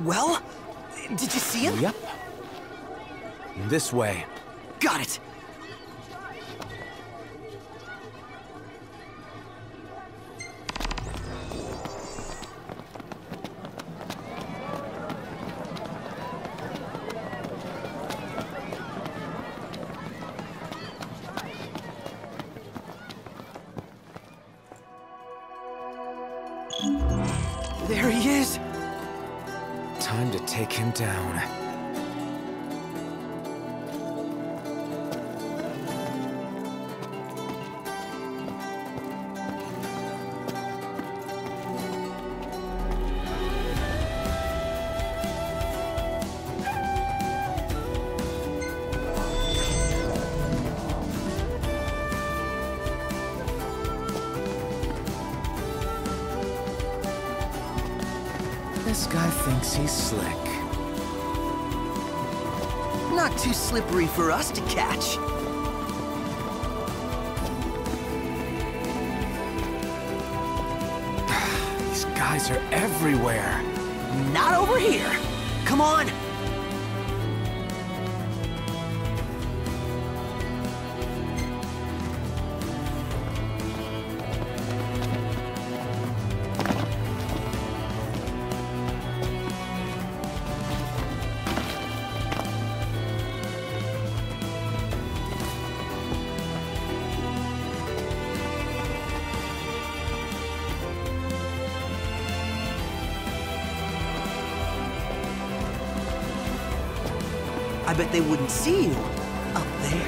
Well, did you see him? Yep. This way. Got it. There he is! Time to take him down. This guy thinks he's slick. Not too slippery for us to catch. These guys are everywhere. Not over here. Come on. I bet they wouldn't see you up there.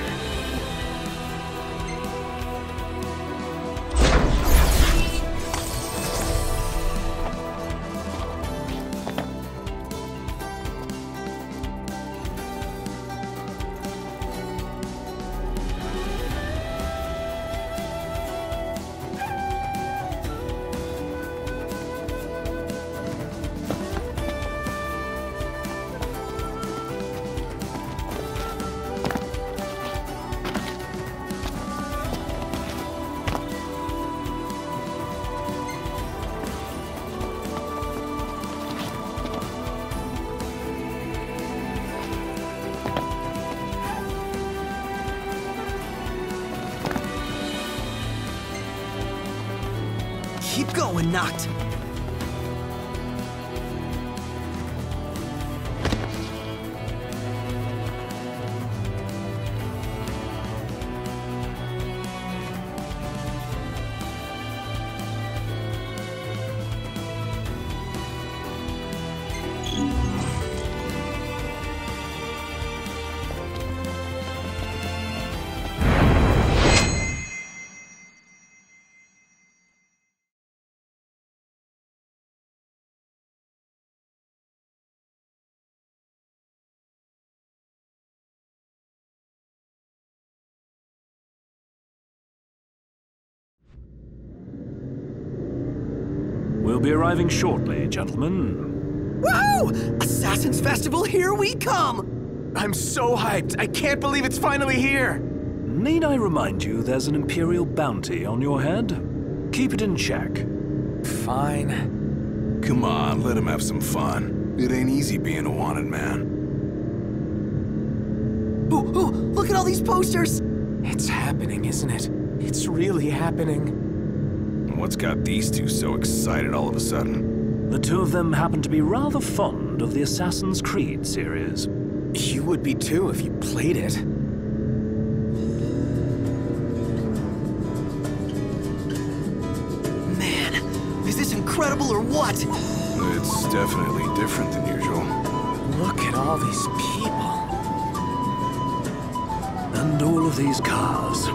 Keep going, Noct. We'll be arriving shortly, gentlemen. Woohoo! Assassin's Festival, here we come! I'm so hyped. I can't believe it's finally here. Need I remind you there's an Imperial bounty on your head? Keep it in check. Fine. Come on, let him have some fun. It ain't easy being a wanted man. Ooh, look at all these posters! It's happening, isn't it? It's really happening. What's got these two so excited all of a sudden? The two of them happen to be rather fond of the Assassin's Creed series. You would be too if you played it. Man, is this incredible or what? It's definitely different than usual. Look at all these people. And all of these cars.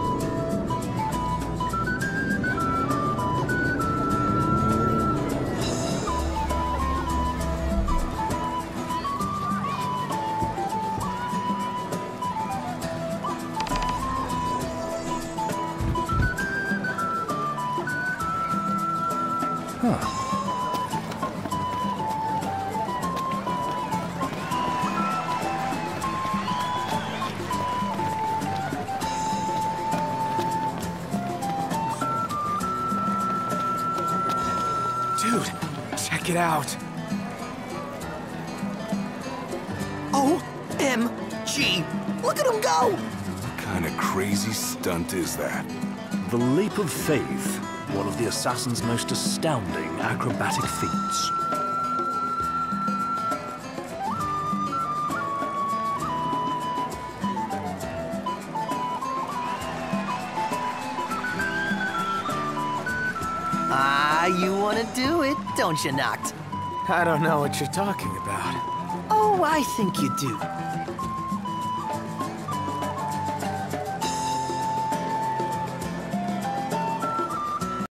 Dude, check it out. OMG! Look at him go! What kind of crazy stunt is that? The Leap of Faith, one of the assassin's most astounding acrobatic feats. You want to do it, don't you, Noct? I don't know what you're talking about. Oh, I think you do.